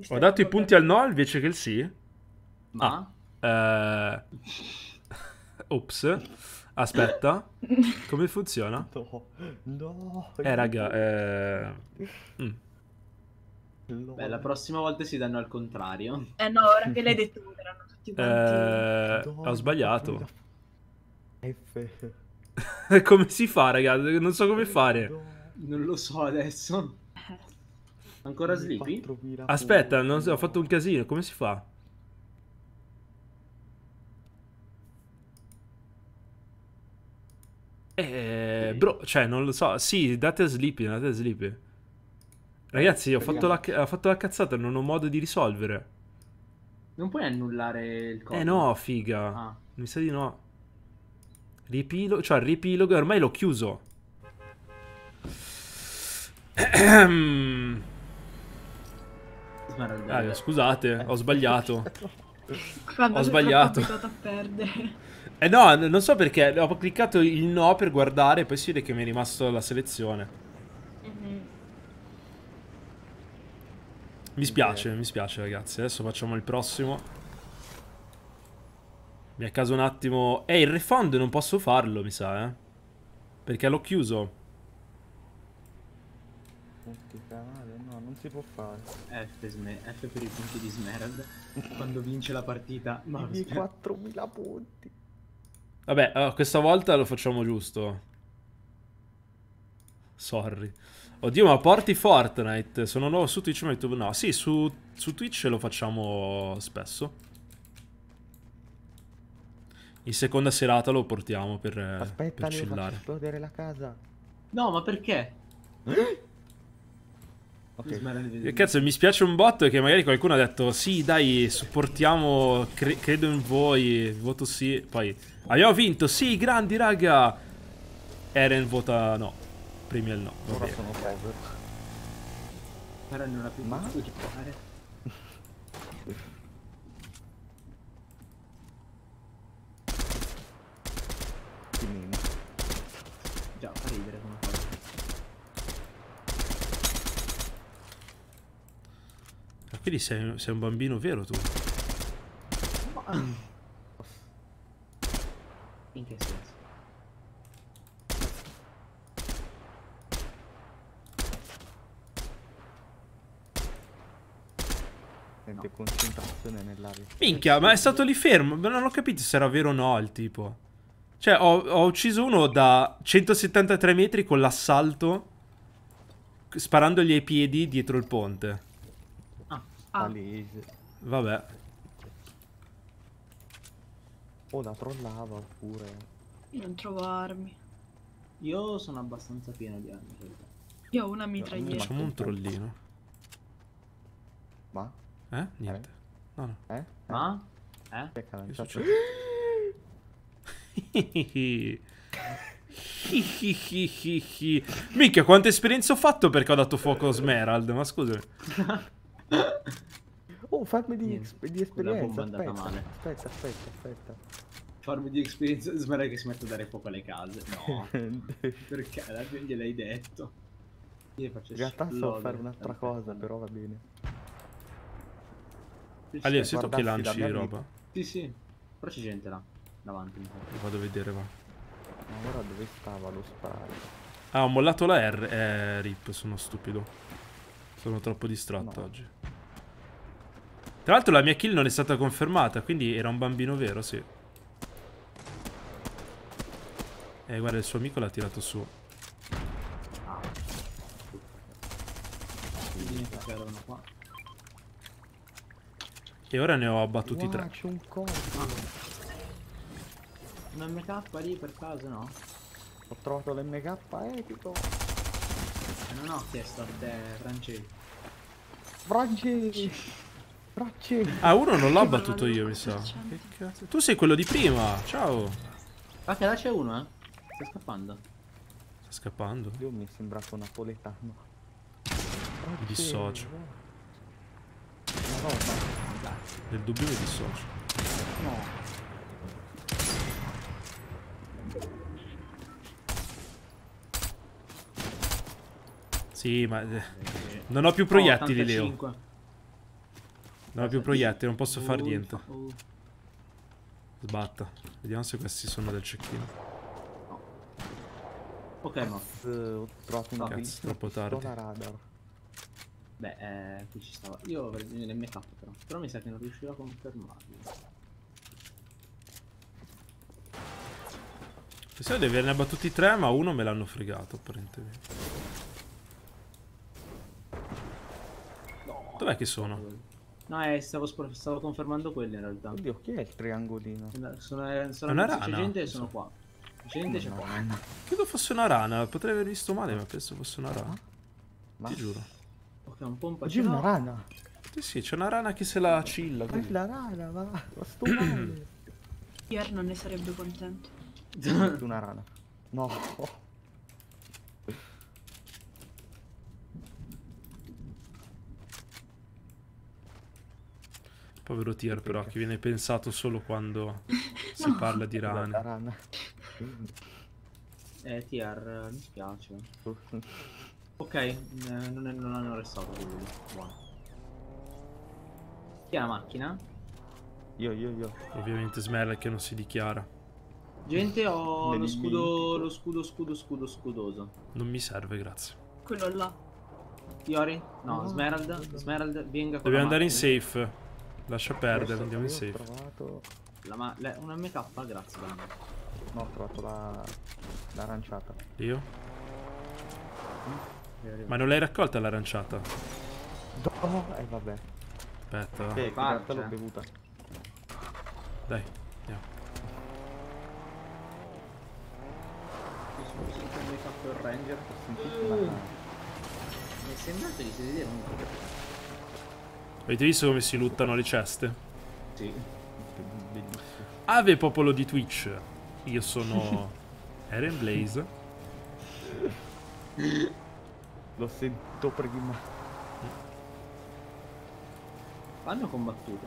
Ho dato i punti al no invece che il sì? Ma? Ops. Aspetta. Come funziona? No, no. Raga, Beh, la prossima volta si danno al contrario. No, ora che l'hai detto erano tutti quanti... ho sbagliato. F. Come si fa, raga? Non so come fare. Non lo so adesso. Ancora sleepy? 4.000 Aspetta, punti, non so, ho no. fatto un casino. Come si fa? Bro, cioè, non lo so. Sì, date sleepy, date sleepy. Ragazzi, ho fatto la cazzata, non ho modo di risolvere. Non puoi annullare il codice? No, figa. Ah. Mi sa di no. Riepilogo, cioè il riepilogo, ormai l'ho chiuso. Scusate, ho sbagliato. Quando Ho sei sbagliato. troppo abituato a perdere. No, non so perché. Ho cliccato il no per guardare e poi si vede che mi è rimasto la selezione. Mi spiace ragazzi. Adesso facciamo il prossimo. Mi a caso un attimo. Il refund non posso farlo, mi sa, perché l'ho chiuso. No, non si può fare. F per i punti di Smerald. Quando vince la partita. No, I 4.000 punti. Vabbè, questa volta lo facciamo giusto. Sorry. Oddio, ma porti Fortnite. Sono nuovo su Twitch, ma YouTube no. Sì, su Twitch lo facciamo spesso. In seconda serata lo portiamo per Aspetta, devo far chillare. esplodere la casa. No, ma perché? Ok. Cazzo, mi spiace un botto che magari qualcuno ha detto sì, dai, supportiamo, credo in voi, voto sì. Poi abbiamo vinto, sì, grandi raga. Eren vota no. Premia il no. Ora sono cover. Ora non ha più Ma? potuto giocare. Già, fa ridere come cosa. Quindi sei un bambino vero tu? In che senso? Sente concentrazione nell'aria. Minchia, ma è stato lì fermo. Ma non ho capito se era vero o no il tipo. Cioè, ho ucciso uno da 173 metri con l'assalto, sparandogli ai piedi dietro il ponte. Palese. Vabbè. O la trollava oppure... Io non trovo armi. Io sono abbastanza pieno di armi in realtà. Io ho una mitraglietta. Facciamo un trollino. Ma? Niente. No, no. Ma? Che Che è lanciato? successo? Minchia, quanta esperienza ho fatto perché ho dato fuoco a Smerald. Ma scusami. Oh, farmi di Quella bomba esperienza. è andata male. Aspetta. Farmi di esperienza. Sembra che si mette a dare fuoco alle case. No. Perché? Gliel'hai detto. Io faccio In realtà so esplodere fare un'altra tante cosa, bombe. però va bene. Allora, se tu che guardassi lanci la mia roba. Sì. Però c'è gente là. Davanti. Vado a vedere, va. Ma ora dove stava lo sparo? Ah, ho mollato la R. Rip, sono stupido. Sono troppo distratto oggi. Tra l'altro la mia kill non è stata confermata, quindi era un bambino vero, sì. Guarda, il suo amico l'ha tirato su. Qua. E ora ne ho abbattuti 3. C'è un coso. Un MK lì per caso, no? Ho trovato l'MK epico. Non ho chiesto a te, francese. Fracci. Ah, uno non l'ho abbattuto io, mi sa. Che cazzo? Tu sei quello di prima. Ciao. Ah, che là c'è uno, eh? Sta scappando. Sta scappando. Io mi è sembrato napoletano. Mi dissocio. Nel dubbio mi dissocio. No. Sì, ma non ho più proiettili, Leo. 85. Non ho più proiettili, non posso fare niente. Oh. Sbatta. Vediamo se questi sono del cecchino. Ok, ma... Ho trovato una Cazzo, bellissima troppo pistola tardi. radar. Beh, qui ci stava. Io avrei bisogno del make up però mi sa che non riuscirò a confermarlo. Pensavo di averne abbattuti 3, ma uno me l'hanno fregato, apparentemente. No. Dov'è che sono? No, stavo confermando quelli in realtà. Oddio, chi è il triangolino? Sono una c'è rana. gente e sono qua. Gente c'è qua. Credo fosse una rana, potrei aver visto male, ma penso fosse una rana. Ma Ti giuro. Ok, un po' un oggi è una rana. Sì, sì, c'è una rana che se la cilla. Ma è così. la rana, ma sto male. Pier non ne sarebbe contento. Una rana. No. Povero Tier però, che viene pensato solo quando si parla di La rane. rana. TR, mi spiace. Ok, non hanno arrestato quelli. Buono. Chi è la macchina? Io. Ovviamente Smerl che non si dichiara. Gente, ho lo Nell'immenso. scudoso. Non mi serve, grazie. Quello là. Iori? No, No, Smerald, venga con Dobbiamo la andare in macchina. safe. Lascia perdere, andiamo in Io ho safe. trovato... Una MK, grazie. Dani. No, ho trovato l'aranciata. Io? Ma non l'hai raccolta l'aranciata? Oh, vabbè. Aspetta, va. In Faccia. realtà l'ho bevuta. Dai, andiamo. Io sono sempre un MK per Ranger. Ho sentito una rana. Mi è sembrato di vedere un... Avete visto come si luttano le ceste? Sì. Bellissimo. Ave popolo di Twitch. Io sono Eren Blaze. Lo sento prima. Hanno combattuto.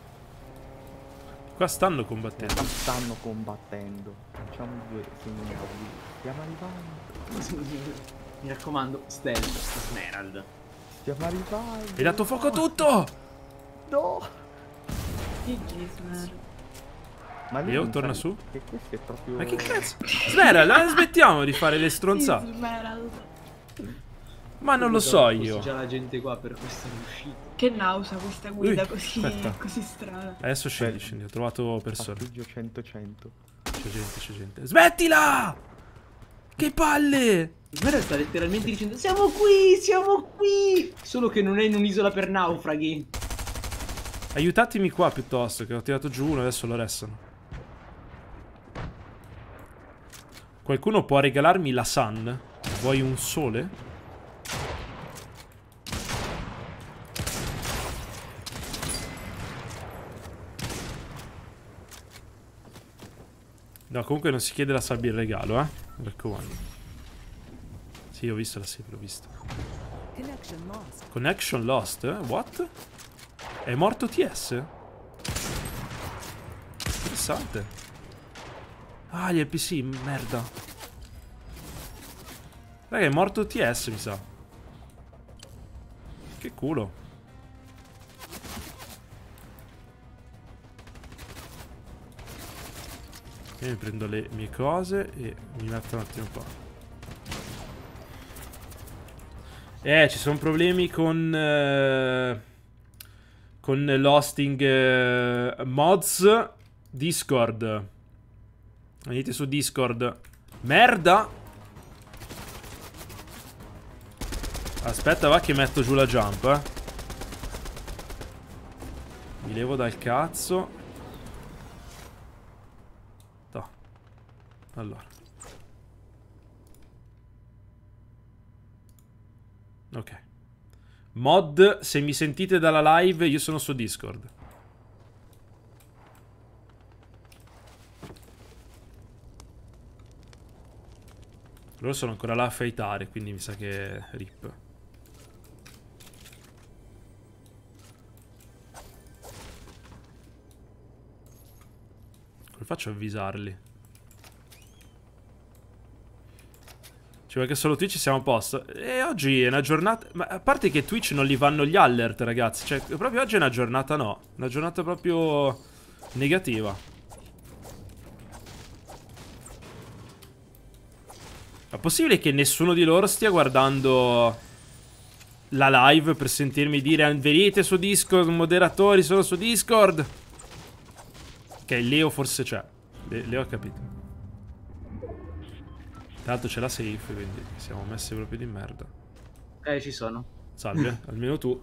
Qua stanno combattendo. Ma stanno combattendo. Facciamo due segnali. Stiamo arrivando. Mi raccomando, stealth, Smerald. Stiamo arrivando. Hai dato fuoco a tutto! No. GG, Smer. Ma lì Io, non torna sai su. Che questo è proprio... Ma che cazzo? Smerald, smettiamo di fare le stronzate. Smerald. Ma non lo so io. C'è già la gente qua per questa uscita. Che nausea questa guida Ui, così, aspetta. così strana. Adesso scendi, ho trovato persone. Passaggio 100-100. C'è gente. Smettila! Che palle! Smerald sta letteralmente dicendo siamo qui! Solo che non è in un'isola per naufraghi. Aiutatemi qua piuttosto, che ho tirato giù uno, adesso lo restano. Qualcuno può regalarmi la sun? Vuoi un sole? No, comunque non si chiede la sabbia in regalo, mi raccomando. Sì, ho visto la sabbia, l'ho vista. Connection lost? What? È morto TS? Interessante. Ah, gli NPC, merda. Raga, è morto TS, mi sa. Che culo. Io mi prendo le mie cose e mi metto un attimo qua. Ci sono problemi con l'hosting mods Discord. Venite su Discord. Merda! Aspetta, va che metto giù la jump, Mi levo dal cazzo. No. Allora. Ok. Mod, se mi sentite dalla live, io sono su Discord. Loro sono ancora là a fightare, quindi mi sa che rip. Come faccio a avvisarli? Cioè Cioè, perché solo Twitch siamo a posto. E oggi è una giornata... Ma a parte che Twitch non gli vanno gli alert, ragazzi. Cioè, proprio oggi è una giornata no. Una giornata proprio negativa. È possibile che nessuno di loro stia guardando la live per sentirmi dire venite su Discord, moderatori sono su Discord? Ok, Leo forse c'è. Leo ha capito. Tra l'altro c'è la safe, quindi siamo messi proprio di merda. Ok, ci sono. Salve, almeno tu.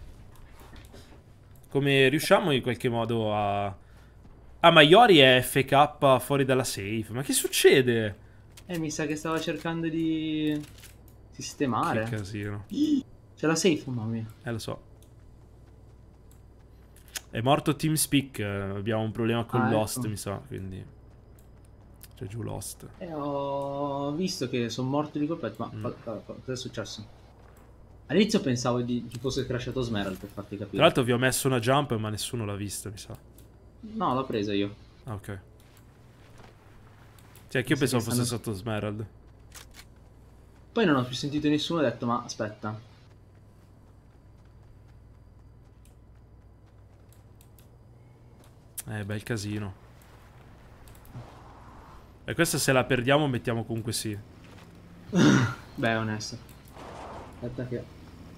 Come riusciamo in qualche modo a... Ah, ma Iori è FK fuori dalla safe. Ma che succede? Mi sa che stava cercando di sistemare. Che casino. C'è la safe, mamma mia. Lo so. È morto TeamSpeak. Abbiamo un problema con Lost, ecco. mi sa, quindi... C'è giù Lost. Ho visto che sono morto di colpo, ma cosa è successo? All'inizio pensavo che fosse crashato Smerald, per farti capire. Tra l'altro vi ho messo una jump, ma nessuno l'ha vista, mi sa. No, l'ho presa io. Ah, ok. Cioè, che io pensavo fosse stato Smerald. Poi non ho più sentito nessuno e ho detto, ma aspetta. Bel casino. E questa se la perdiamo mettiamo comunque sì. Beh, è onesto. Aspetta che...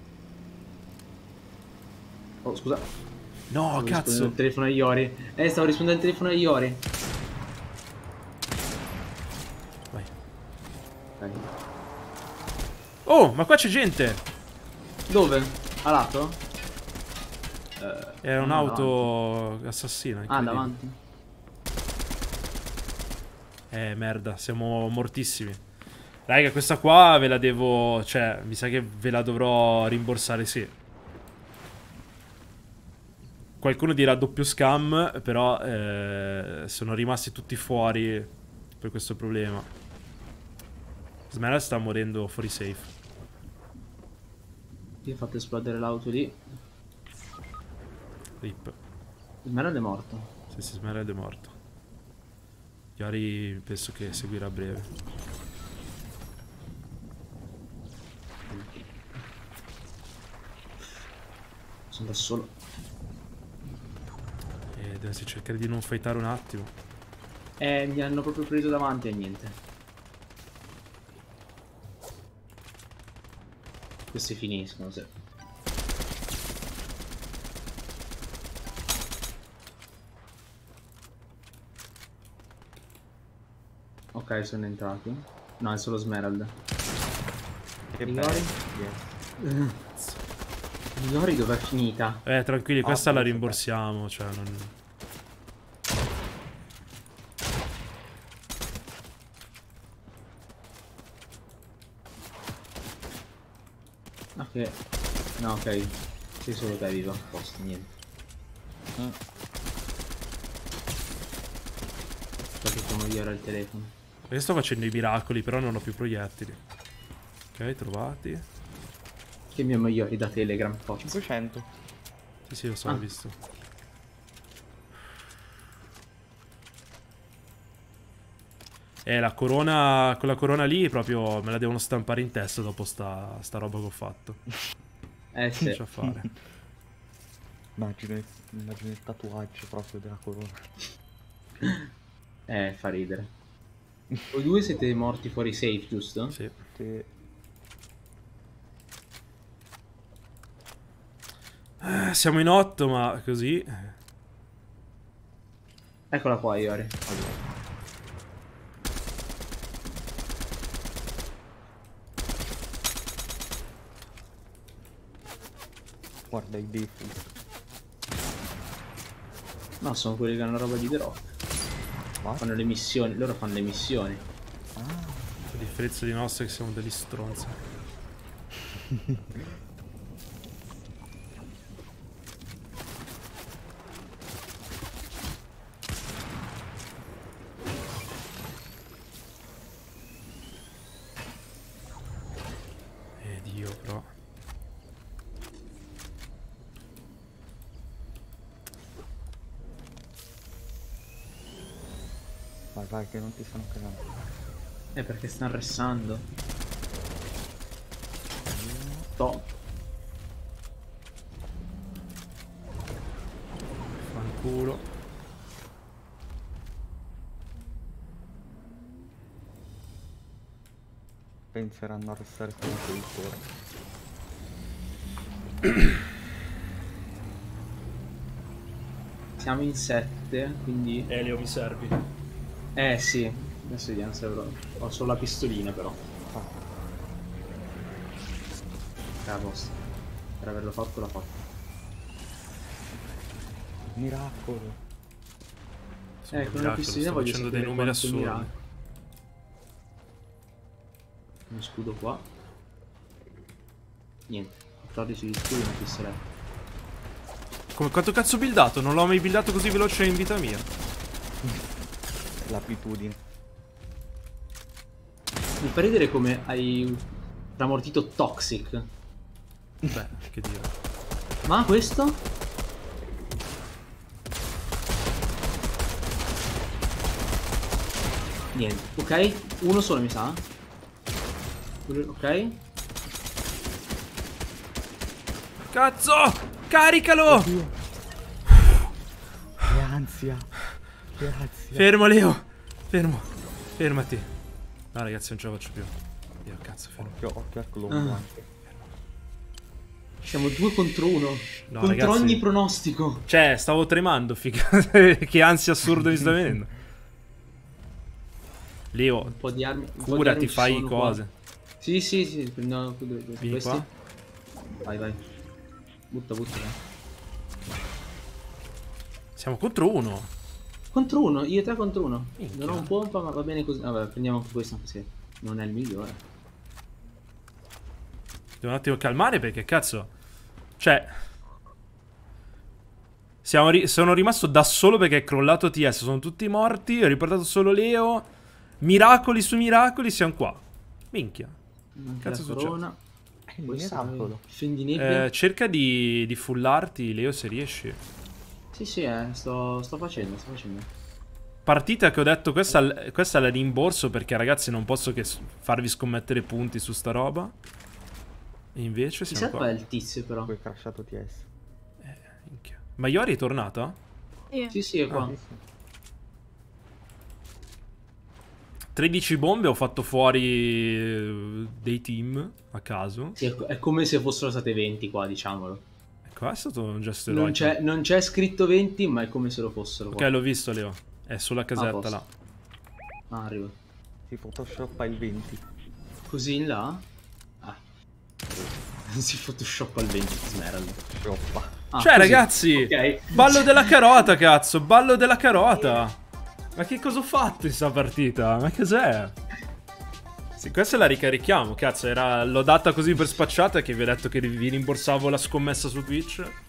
Oh, scusa. No, Stavo rispondendo cazzo. al telefono a Iori. Stavo rispondendo al telefono a Iori. Vai. Ok. Oh, ma qua c'è gente. Dove? A lato? Era un'auto assassina. Ah, incredibile. davanti. Merda, siamo mortissimi. Raga, questa qua ve la devo... Cioè, mi sa che ve la dovrò rimborsare, sì. Qualcuno dirà doppio scam, però sono rimasti tutti fuori per questo problema. Smerald sta morendo fuori safe. Io ho fatto esplodere l'auto lì. Rip. Smerald è morto. Sì, Smerald è morto. Yari penso che seguirà a breve. Sono da solo. Adesso cercare di non fightare un attimo. Mi hanno proprio preso davanti e niente. Questi finiscono, se. Ok, sono entrati. No, è solo Smerald. Che Iori? bello. Iori dov'è finita? Tranquilli, questa la forse rimborsiamo, cioè non... Ok. No, ok. Sei solo te vivo. A posto, niente. Perché come io ero il telefono. Io sto facendo i miracoli, però non ho più proiettili. Ok, trovati. Che mio migliori da Telegram, forza. 500. Sì, lo so, ho visto. La corona, quella corona lì proprio me la devono stampare in testa dopo sta roba che ho fatto. Sì. Che c'è a fare? Immagino il tatuaggio proprio della corona. Fa ridere. Voi due siete morti fuori safe, giusto? Sì. Sì. Siamo in 8, ma così... Eccola qua, Iori. Allora. Guarda i default. No, sono quelli che hanno roba di drop. Fanno le missioni, loro fanno le missioni. A differenza di nostri che siamo degli stronzi. Dio, però. Vai, vai, che non ti stanno cagando. Perché stanno ressando. culo. Penseranno a restare come cultore. Siamo in 7, quindi... Elio, mi servi. Sì. Adesso vediamo se avrò... Ho solo la pistolina però. Posto. Per averlo fatto l'ha fatto. Miracolo. Con la pistolina voglio facendo sapere dei numeri quanto assurdi. miracolo. Uno scudo qua. Niente. 14 di scudo e una pistoletta. Come quanto cazzo ho buildato? Non l'ho mai buildato così veloce in vita mia. L'abitudine. Mi fa ridere come hai tramortito Toxic. Beh, che dire. Ma questo? Niente. Ok. Uno solo mi sa. Ok. Cazzo! Caricalo! Che ansia. Che ansia. Fermo, Leo. Fermo. Fermati. No, ragazzi, non ce la faccio più. Io, cazzo, fermo. Occhio al colombo Ah. anche. Siamo 2 contro 1. No, Contro ragazzi. ogni pronostico. Cioè, stavo tremando, figa. Che ansia assurda mi sta venendo. Leo, Un po' di armi. un po' di curati, armi ci fai sono qua. cose. Sì. Prendiamo Vieni questi. qua. Vai. Butta. Siamo contro uno. Contro 1, io e te contro 1. Minchia. Non ho un pompa, ma va bene così. Vabbè, prendiamo anche questo, anche se non è il migliore. Devo un attimo calmare perché cazzo. Cioè, sono rimasto da solo perché è crollato TS. Sono tutti morti. Ho riportato solo Leo. Miracoli su miracoli. Siamo qua. Minchia. Anche Cazzo è la corona. Il Questo è miracolo. il film di nebbia. Cerca di fullarti, Leo, se riesci. Sì, sto facendo. Partita che ho detto questa la rimborso perché ragazzi non posso che farvi scommettere punti su sta roba. E invece siamo Chissà qua. qual è il tizio però. Poi è crashato TS. Minchia. Ma Iori è tornata? Sì, è qua. Sì, sì. 13 bombe, ho fatto fuori dei team a caso. Sì, è come se fossero state 20 qua, diciamolo. Qua è stato un gesto Non eroico. c'è scritto 20, ma è come se lo fossero Ok, qua. l'ho visto, Leo. È sulla casetta posto. là. Arrivo. Si photoshoppa il 20. Così in là. Si photoshop al 20 Smeralda. Shoppa. Cioè, Così. ragazzi, Ok. ballo della carota, cazzo. Ballo della carota. Ma che cosa ho fatto in sta partita? Ma cos'è? Sì, questa la ricarichiamo, cazzo. L'ho data così per spacciata che vi ho detto che vi rimborsavo la scommessa su Twitch.